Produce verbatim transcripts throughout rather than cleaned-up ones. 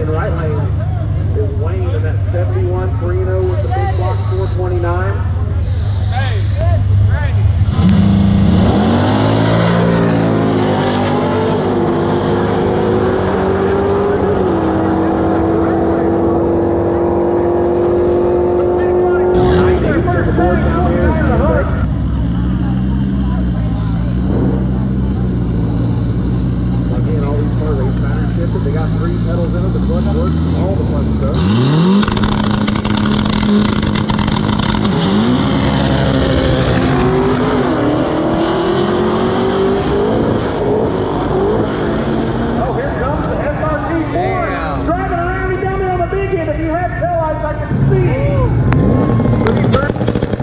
lane, right lane is Wayne in that seventy-one Torino with the big block four twenty-nine. Hey, ready. They got three pedals in it, the clutch works, all the fun stuff. Oh, here comes the S R T four. Driving around, he's down there on the big end. If you had taillights, I could see. When he turned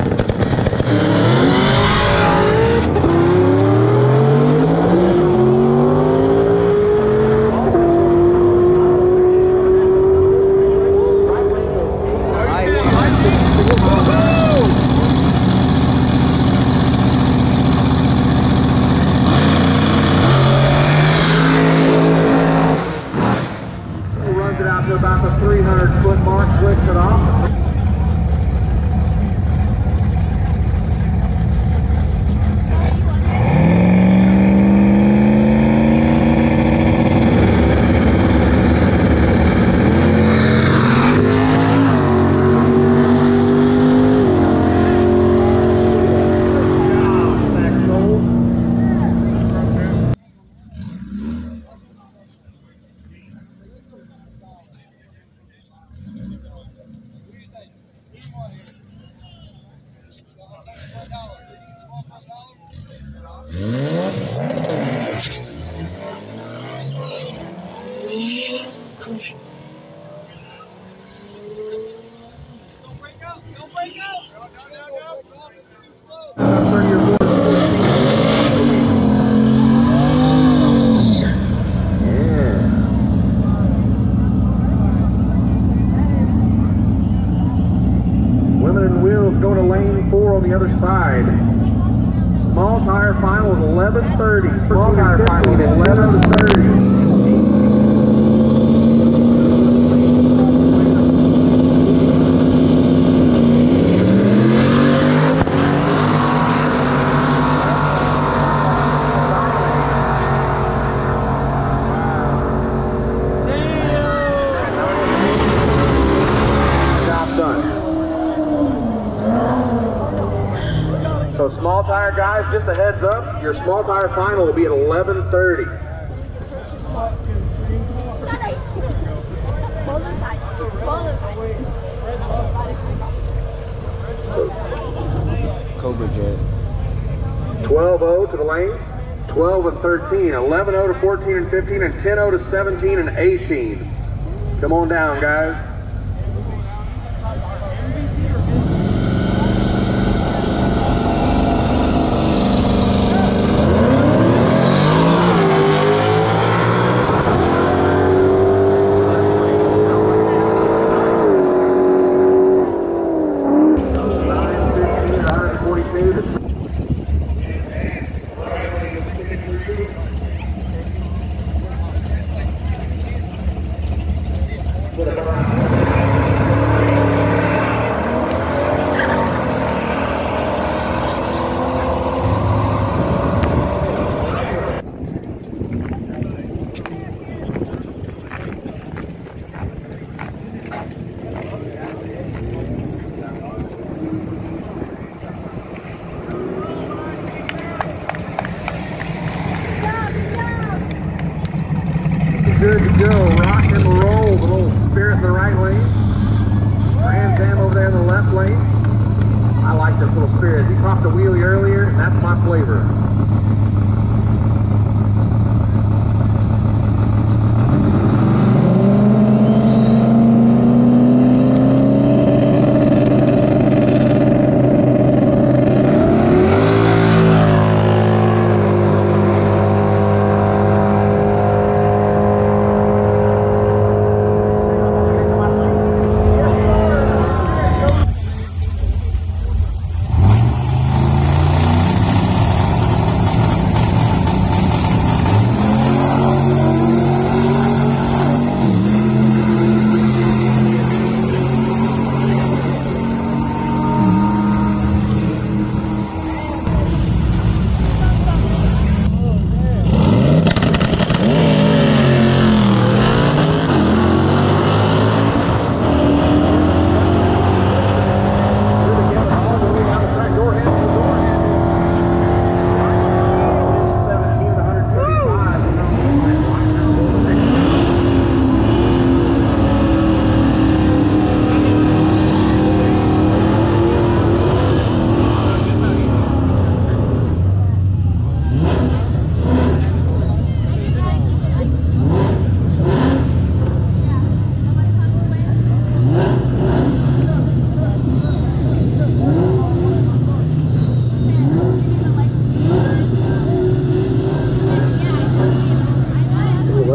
about the three hundred foot mark, clicks it off. Go to lane four on the other side. Small tire final is eleven thirty. Small tire final is eleven thirty. So small tire guys, just a heads up, your small tire final will be at eleven thirty. Cobra Jet. twelve oh to the lanes, twelve and thirteen, eleven oh to fourteen and fifteen, and ten oh to seventeen and eighteen. Come on down, guys. Good to go, rock and roll, the little Spirit in the right lane, Trans Am over there in the left lane. I like this little Spirit. He popped a wheelie earlier, and that's my flavor.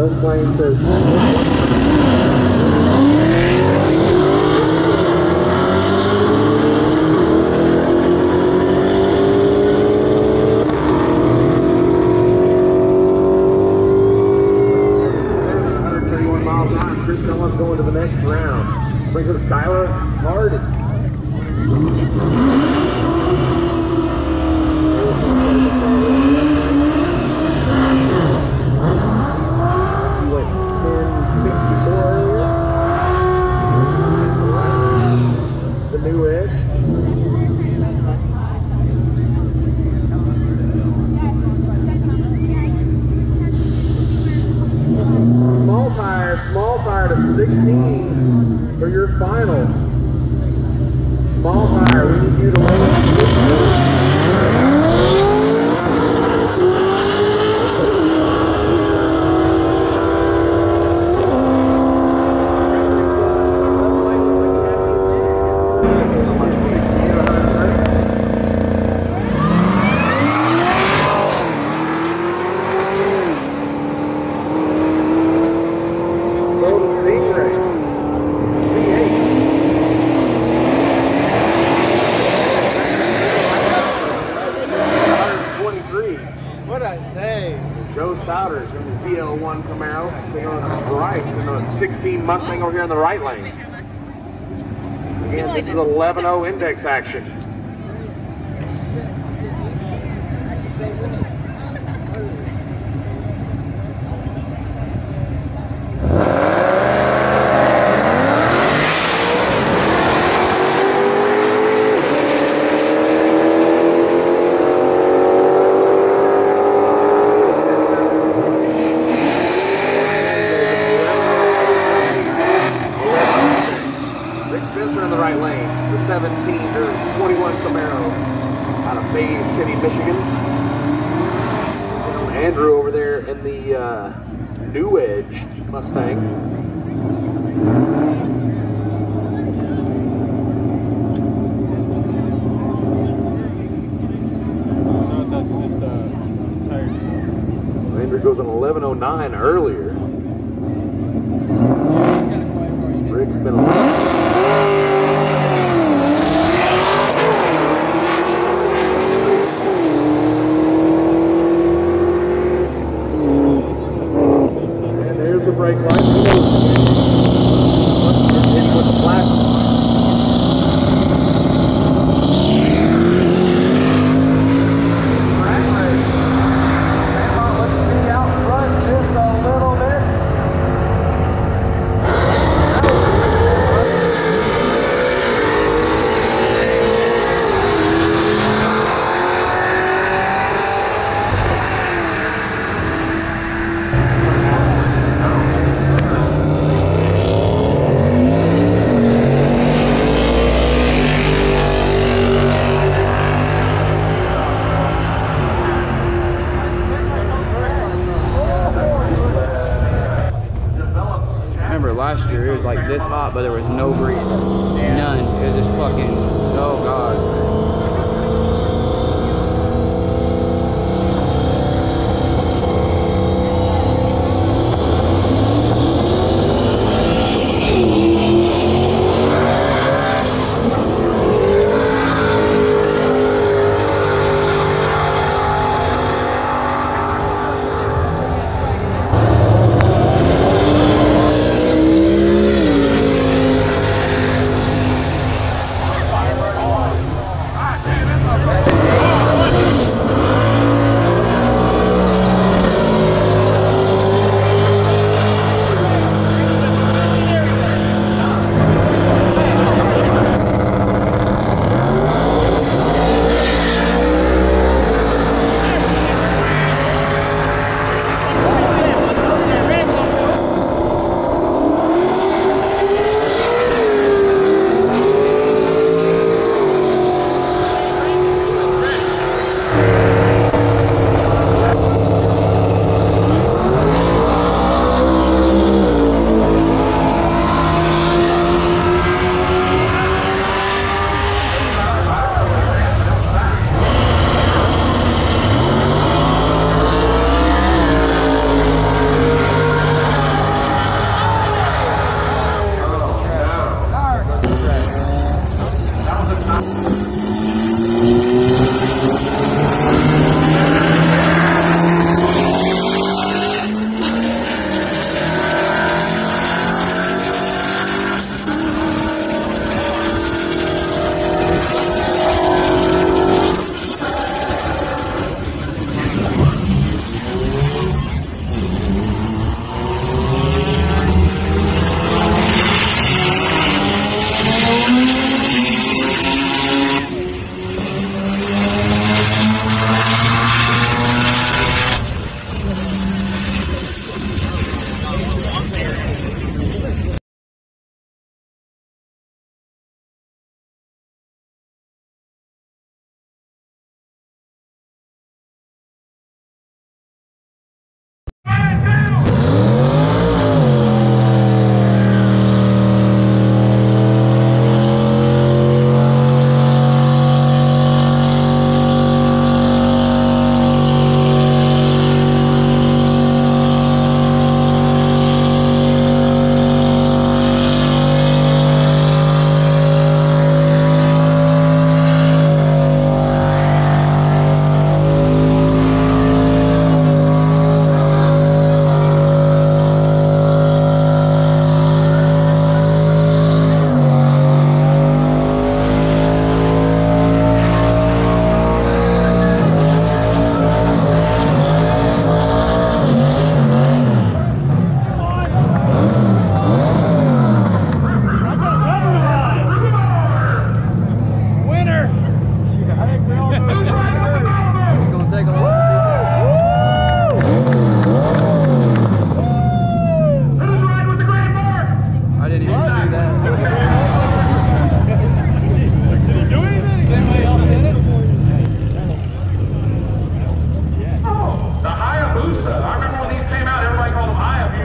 Indianapolis. Flame says one thirty-one miles an hour. Chris Collins going to the next round. Brings it to Skylar Hardy. Small tire to sixteen for your final. Small tire, we need you to lay it. sixteen Mustang over here in the right lane. Again, this is eleven oh index action. Andrew over there in the uh, New Edge Mustang. No, that's just uh, tires. Andrew goes on eleven oh nine earlier. Rick's been a brake light. Hitting with the flat. Let's see out front just a little bit. Last year it was like this hot, but there was no breeze, none. It was just fucking, oh god.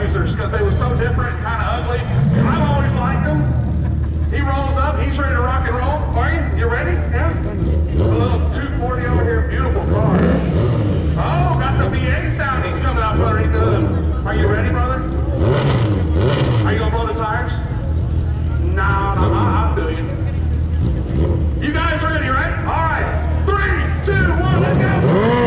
racers because they were so different and kind of ugly. I've always liked them. He rolls up. He's ready to rock and roll. Are you? You ready? Yeah? A little two forty over here. Beautiful car. Oh, got the V eight sound. He's coming out pretty good. Are you ready, brother? Are you going to blow the tires? No, no, I'll do you. You guys ready, right? All right. Three, two, one, let's go.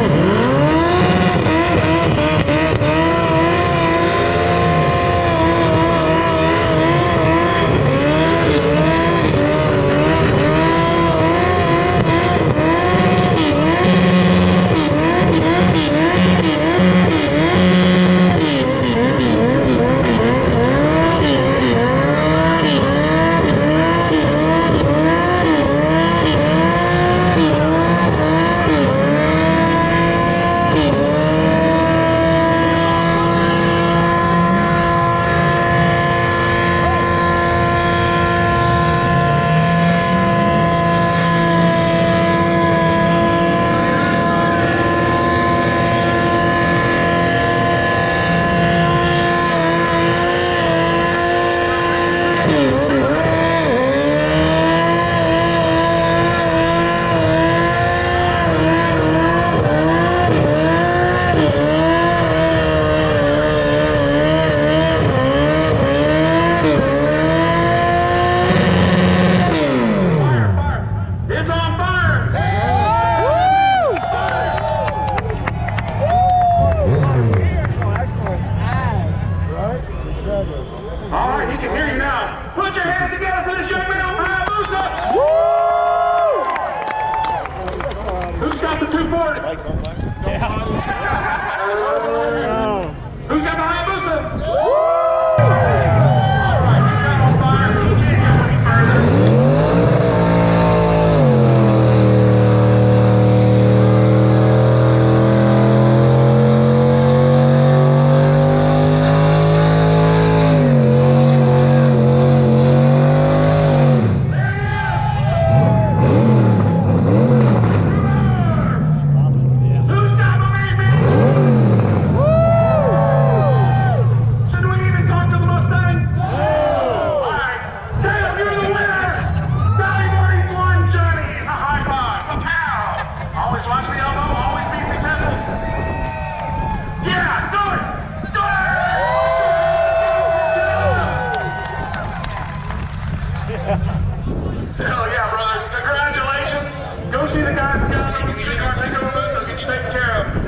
Hell yeah, brother. Congratulations. Go see the guys and gals over at the Supercars Takeover booth. They'll get you taken care of.